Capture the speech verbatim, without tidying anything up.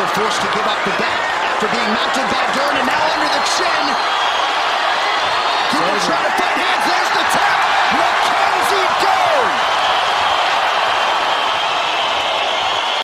Cooper forced to give up the bet after being mounted by Dern, and now under the chin. Cooper trying to fight hands there.